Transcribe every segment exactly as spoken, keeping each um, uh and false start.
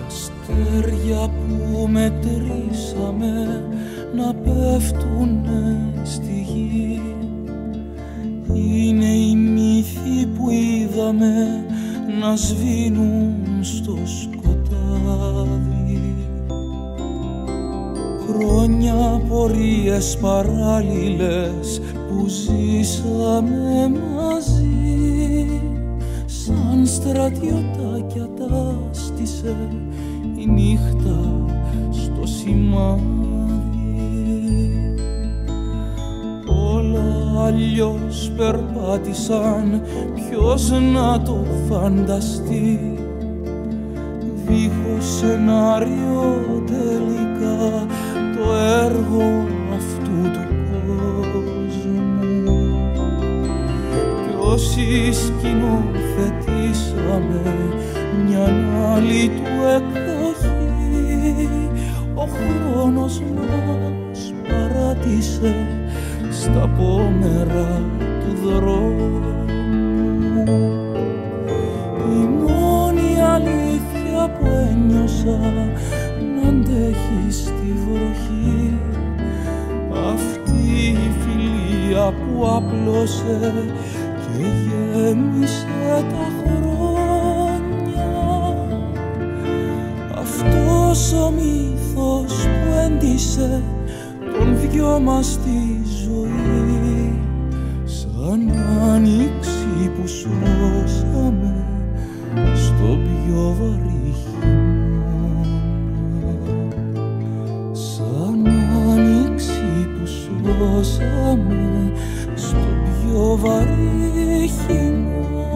αστέρια που μετρήσαμε να πέφτουνε στη γη είναι οι μύθοι που είδαμε να σβήνουν στο σκοτάδι. Χρόνια, πορείες παράλληλες που ζήσαμε μαζί, σαν στρατιωτάκια τα στήσε η νύχτα στο σημάδι. Όλα αλλιώς περπάτησαν, ποιος να το φανταστεί, δίχως σενάριο τελικά το έργο αυτού του κόσμου. Κι όσοι σκηνοθετήσαμε μια άλλη του εκδοχή, ο χρόνος μας παράτησε στα πόμερα του δρόμου. Η μόνη αλήθεια που ένιωσα να αντέχει στη βροχή, αυτή η φιλία που απλώσε και γέμισε τα χρόνια. Αυτός ο μύθος που έντυσε τον δυο μας τη ζωή, σαν άνοιξη που σώσαμε στο πιο βαρύ χειμώνα. Σαν άνοιξη που σώσαμε στο πιο βαρύ χειμώνα.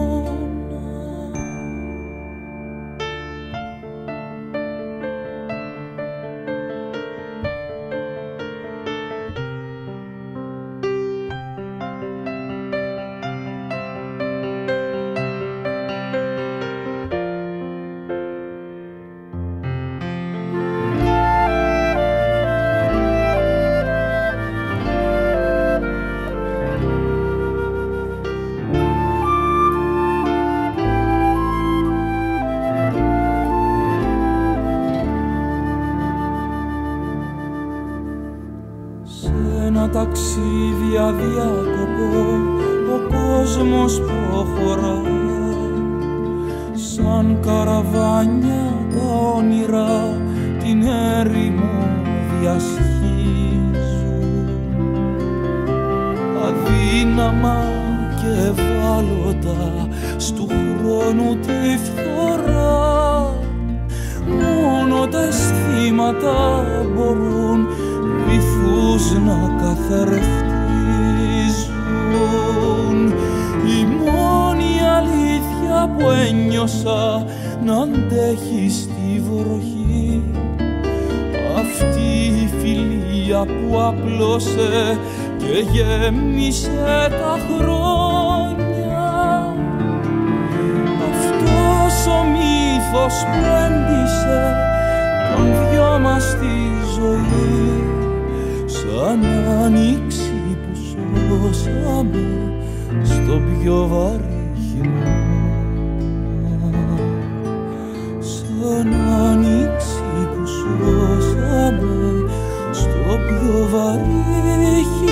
Ένα ταξίδι αδιάκοπο ο κόσμος προχωρά, σαν καραβάνια τα όνειρα την έρημο διασχίζουν. Αδύναμα και ευάλωτα στου χρόνου τη φθορά, μόνο τα αισθήματα μπορούν βυθούς να καθρεφτίζουν. Η μόνη αλήθεια που ένιωσα να αντέχει στη βροχή, αυτή η φιλία που απλώσε και γέμισε τα χρόνια. Αυτός ο μύθος που έντυσε τον δυο μας τη ζωή, σαν άνοιξη που σώσαμε στο πιο βαρύ χειμώνα. Σαν άνοιξη που σώσαμε στο πιο βαρύ χειμώνα.